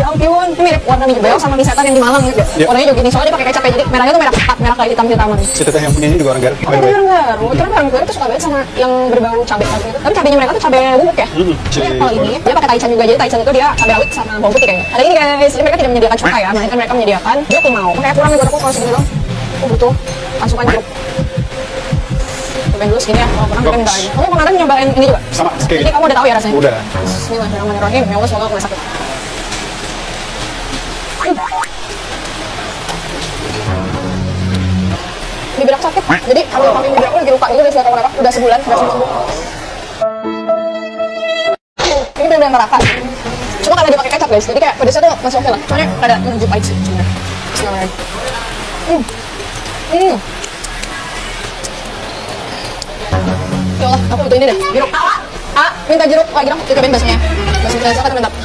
Ya ampun, ini mirip warna mie jebel sama mie setan yang di Malang gitu. Warnanya juga gini, soalnya dia pakai kecap ya, jadi merahnya tuh merah pekat, merah kayak hitam-hitaman. Si teteh yang punya ini juga orang Garut. Orang Garut, terus orang Garut tuh suka banget sama yang berbau cabai gitu. Tapi cabenya mereka tuh cabai bubuk ya. Jadi kalau ini dia pakai taichan juga, jadi taichan itu dia cabai rawit sama bawang putih kayaknya. Ada ini guys, jadi mereka tidak menyediakan cuka ya, melainkan mereka menyediakan jeruk limau. Makanya kurang nih buat aku kalau segini loh. Aku butuh masukan jeruk. Cobain dulu segini ya, kalau kurang kita minta lagi. Kamu kemarin nyobain ini juga? Sama, kayak jadi kamu udah tahu ya rasanya? Udah. Bismillahirrahmanirrahim, ya Allah semoga aku gak sakit. Bibir aku sakit, jadi kalau kami bibir aku lagi luka gitu guys, gak tau kenapa, udah sebulan, gak sembuh. Ini bener-bener neraka. Cuma karena dia pakai kecap guys, jadi kayak pedesnya tuh masih oke lah. Soalnya ada menuju pahit sih sebenarnya. Bismillahirrahmanirrahim. Ya Allah, aku butuh ini deh, jeruk. Minta jeruk lagi dong, cobain baksonya. Bakso biasa kan mantap.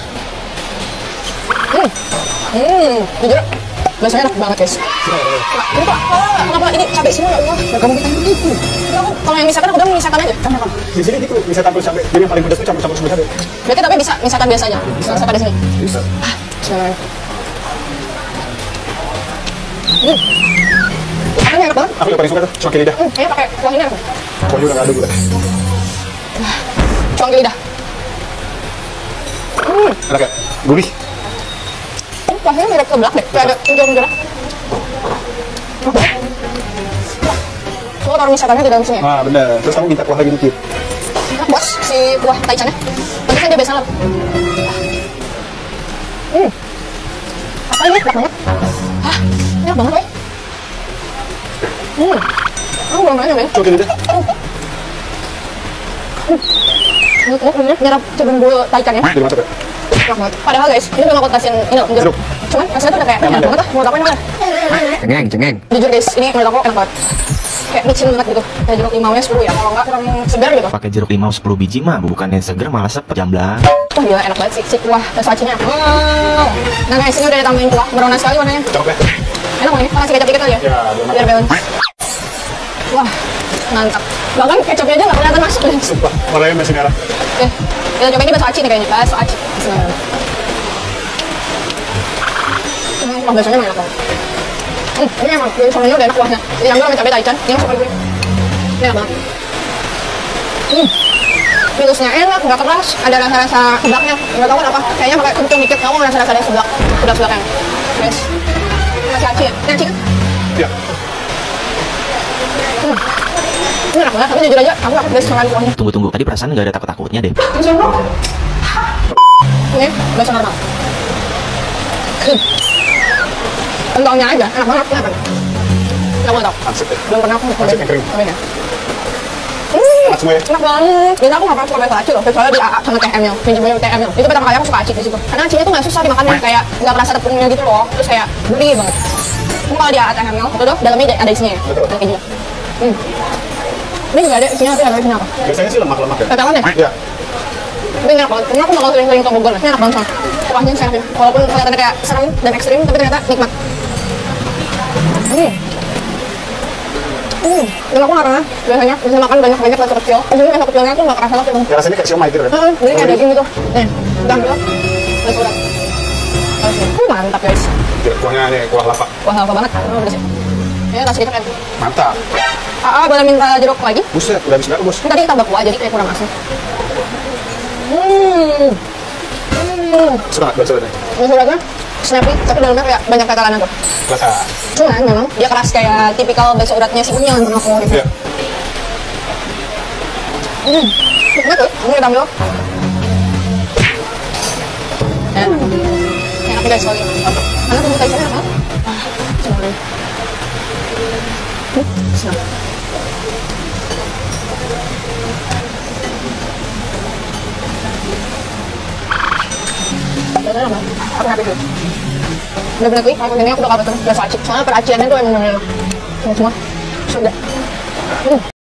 Jujur, baksonya enak banget guys. Ini kok, kenapa ini cabai semua ya Allah? Kamu kita yang itu. Kalau yang misalkan aku bilang misalkan aja. Di sini gitu, bisa tampil cabai. Jadi yang paling pedas itu campur semua cabai. Berarti tapi bisa misalkan biasa aja. Misalkan di sini. Bisa. Makanya enak banget. Aku yang paling suka tuh, cuangki lidah. Kayaknya pakai kuah ini aku. Kuahnya udah nggak ada gula. Cuangki lidah. Enak ya? Gurih. Kuahnya mirip seblak deh, kayak ada unjuk-unjuk. Semua taruh misalkannya di dalam sini ya? Ah bener, terus kamu minta kuah lagi dikit. Enak bos, si kuah taichannya. Nanti kan dia biasa lah. Apa ini? Enak banget. Hah? Enak banget loh. Aku belum nanya men. Cuangki lidah. Ini nyerap cebeng-bul taichannya. Jadi mantap ya? Enak banget. Padahal guys, ini belum aku kasihin ini loh, jeruk. Cuman rasanya tuh udah kayak enak banget lah. Menurut aku enak lah. Cengeng. Jujur guys, ini menurut aku enak banget. Kayak micin banget gitu. Kayak jeruk limaunya 10 ya, kalau enggak kurang segar gitu. Pakai jeruk limau 10 biji mah bukannya seger malah sepet jamblang. Wah gila enak banget sih, si kuah bakso acinya. Wow. Nah guys, ini udah ditambahin kuah, berwarna sekali warnanya. Cakep ya? Enak banget, kasih kecap dikit kali ya? Ya, Biar balance. Wah, mantap. Bahkan kecapnya aja nggak kelihatan masuk guys. Sumpah, warnanya masih merah. Oke, kita coba ini bakso aci nih kayaknya, bakso aci. Wah, baksonya enak banget. Ini emang, dari soalnya udah enak kuahnya. Jadi yang gue sama cabai taichan, ini yang suka gue. Ini enak banget. Minusnya enak, nggak keras, ada rasa-rasa seblaknya. Nggak tahu kenapa, kayaknya pakai kenceng dikit, kamu ngerasa rasanya seblak, seblak-seblaknya. Guys, masih aci ya? Ini aci kan? Iya. Ini enak banget, tapi jujur aja, aku takut guys makan kuahnya. Tunggu, tadi perasaan nggak ada takut-takutnya deh. Ini bakso normal. Kentangnya aja, enak banget, kenapa? Nggak mau tau, Ansip ya? belum pernah aku Ansip yang kering. cobain ya. Enak semua ya? Enak banget. Dan aku nggak pernah suka bakso aci loh, kecuali di AA sama TM-nya, pinjam TM-nya. Itu pertama kali aku suka aci di situ. Karena acinya tuh nggak susah dimakannya, kayak nggak kerasa tepungnya gitu loh. Terus kayak gurih banget. Cuma kalau di AA TM-nya, itu tuh dalamnya ada isinya ya, ada kejunya. Ini juga ada isinya, tapi ada isinya apa? Biasanya sih lemak-lemak ya? Tetelan ya? Iya. Tapi enak banget. Karena aku bakal sering-sering ke Bogor. Ini enak banget soalnya. Kuahnya sehat. Walaupun kelihatannya kayak serem dan ekstrim, tapi ternyata nikmat. Dan aku nggak pernah biasanya bisa makan banyak-banyak bakso kecil. Jadi bakso kecilnya tuh nggak kerasa banget gitu. Ya rasanya kayak siomay gitu kan? Jadi kayak daging gitu. Nih, udah ambil. Bakso udah. Mantap guys. Kuahnya nih, kuah lapa. Wah, lapa banget. Oh, udah sih. Ya, kasih kita kan. Mantap. Boleh minta jeruk lagi? Buset, udah habis nggak bos? Tadi tambah kuah, jadi kayak kurang asam. Suka nggak bakso ini? Bakso uratnya snappy, tapi dalamnya kayak banyak tetelannya tuh. Rasa. Cuman memang dia keras kayak tipikal bakso uratnya si Unyil menurut aku gitu. Iya. Nikmat tuh, ini kita ambil. Enak guys soalnya. Karena tunggu taichannya enak banget. Coba deh. Senang. Bener-bener aku happy sih. Bener-bener nih, kalau ini aku bakal pesen bakso aci. Soalnya peraciannya tuh emang bener-bener semua sudah.